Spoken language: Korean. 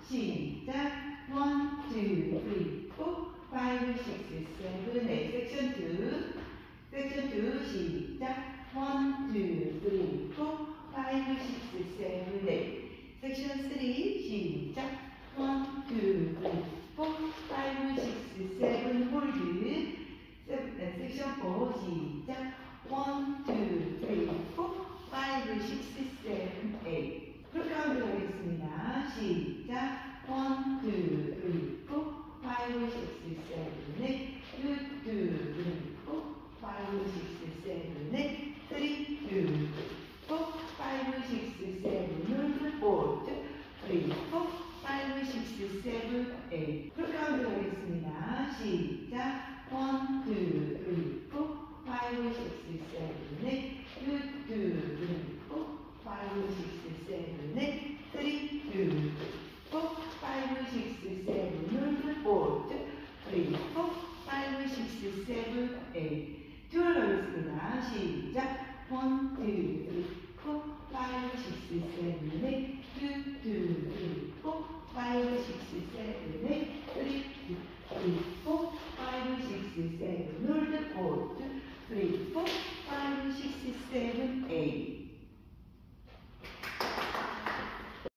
시작. 1, 2, 3, 4, 5, 6, 7, 8. 섹션 2. 섹션 2 시작. 1, 2, 3, 4, 5, 6, 7, 8. 섹션 3 시작. 1, 2, 3, 4, 5, 6, 7. 홀드. 섹션 4 시작. 1, 2, 3, 4, 5, 6, 7, 8. 그렇게 하도록 하겠습니다. 시작. 1, 2, 3, 4, 5, 6, 7, 8. 2, 2, 3, 4, 5, 6, 7, 8. 3, 2, 4, 5, 6, 7, 4, 3, 4, 5, 6, 7, 8. 그렇게 하도록 하겠습니다. 시작. 1, 2, 3, 4, 5, 6, 7, 8. 2, 2, 3, 4, 5, 6, 7, 8. 3, 2, 4, 5, 6, 7, 4, 3, 4, 5, 6, 7, 8. 들어가겠습니다. 시작. 1, 2, 3, 4, 5, 6, 7, 8. 2, 2, 3, 4, 5, 6, 7, 8. 3, 2, 4, 5, 6, 7, 4, 3, 4, 5, 6, 7, 8.